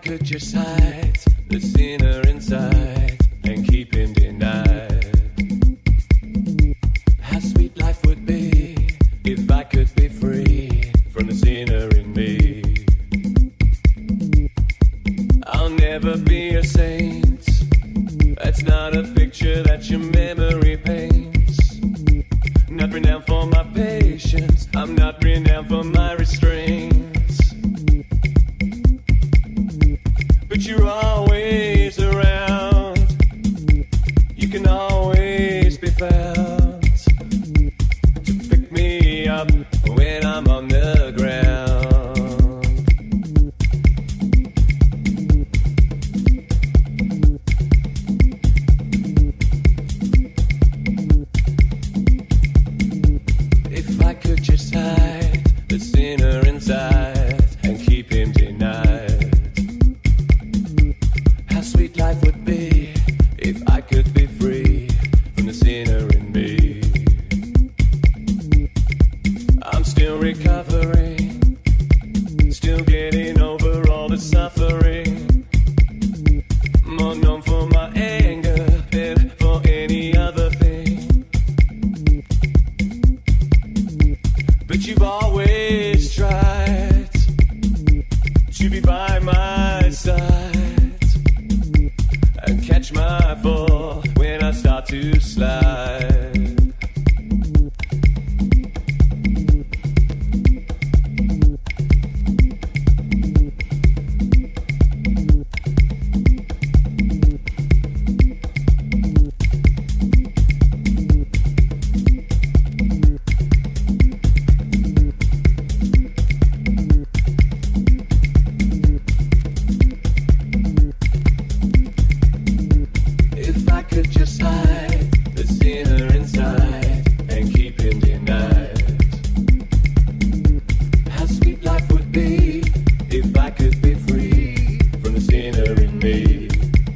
could just hide the sinner inside and keep him denied. How sweet life would be if I could be free from the sinner in me. I'll never be a saint. That's not a picture that your memory paints. Not renowned for my patience, I'm not renowned for my restraints. But you're always around, you can always be found to pick me up when I'm on the ground. If I could just hide the sinner inside and keep him denied. How sweet life would be if I could be free from the sinner in me. I'm still recovering, still getting over all the suffering. More known for my anger than for any other thing. But you've always tried to be by my side and catch my fall when I start to slide. If I could just hide the sinner inside and keep him denied. How sweet life would be if I could be free from the sinner in me.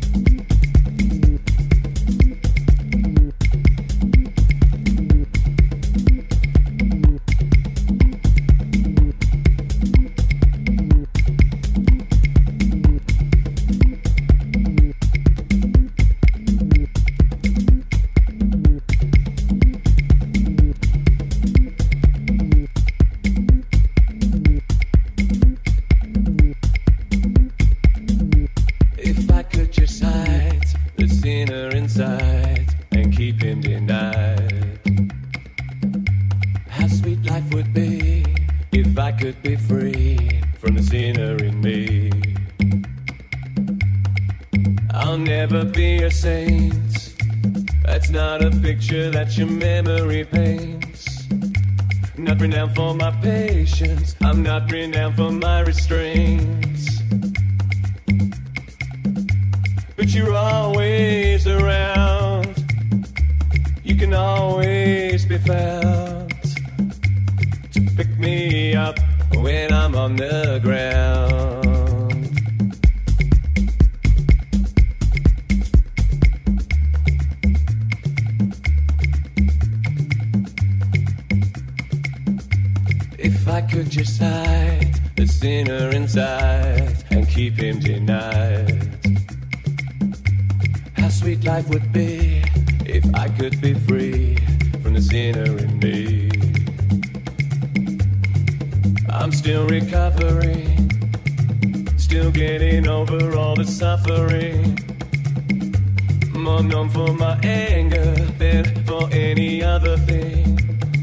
If I could just hide the sinner inside and keep him denied. How sweet life would be if I could be free from the sinner in me. I'll never be a saint. That's not a picture that your memory paints. Not renowned for my patience, I'm not renowned for my restraints. But you're always around, you can always be found to pick me up when I'm on the ground. If I could just hide the sinner inside and keep him denied. How sweet life would be if I could be free from the sinner in me. I'm still recovering, still getting over all the suffering. More known for my anger than for any other thing.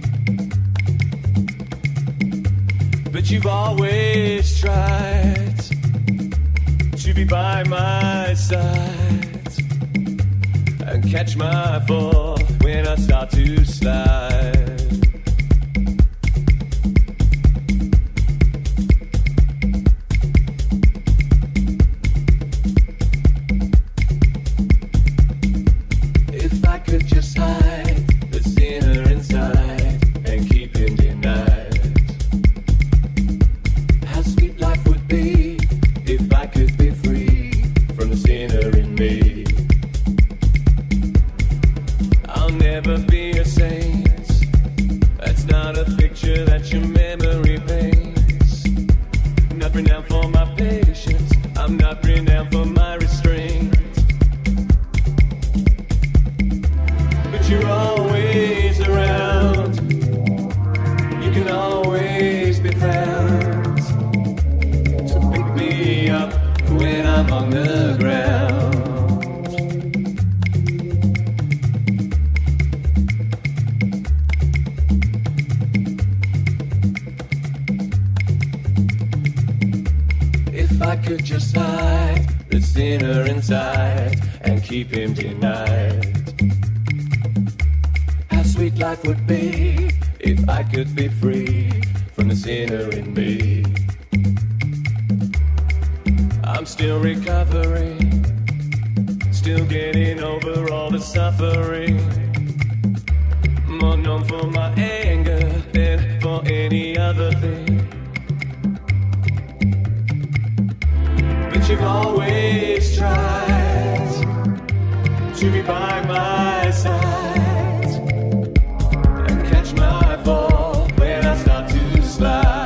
But you've always tried to be by my side and catch my fall when I start to slide. If I could just hide the sinner inside and keep him denied. How sweet life would be if I could be free from the sinner in me. I'll never be a saint. could just hide the sinner inside and keep him denied. How sweet life would be if I could be free from the sinner in me. I'm still recovering, still getting over all the suffering. More known for my anger than for any other thing. But you've always tried to be by my side and catch my fall when I start to slide.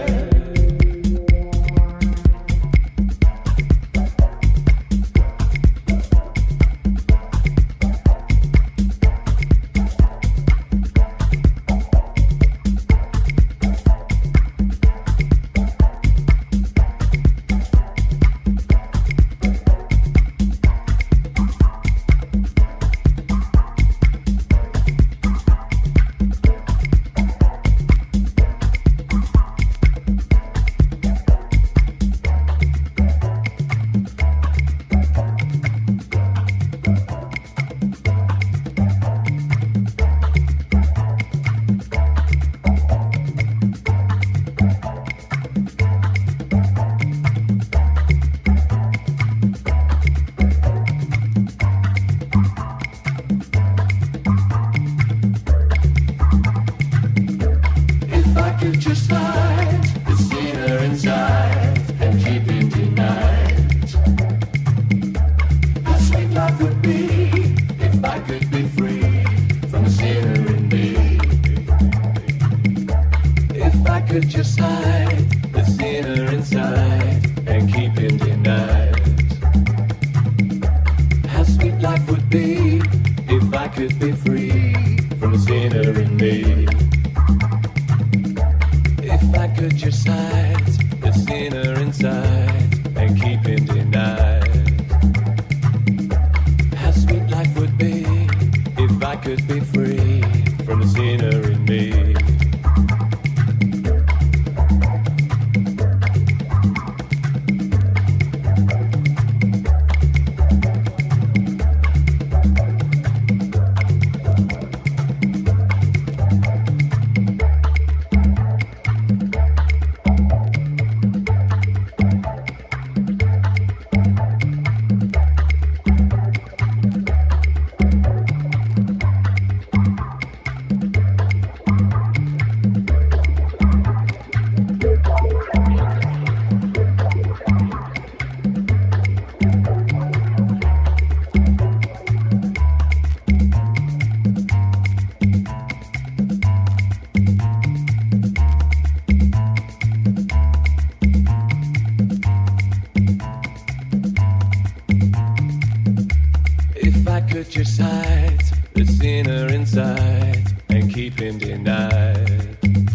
Just hide the sinner inside and keep him denied.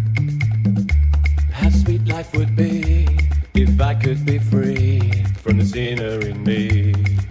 How sweet life would be if I could be free from the sinner in me.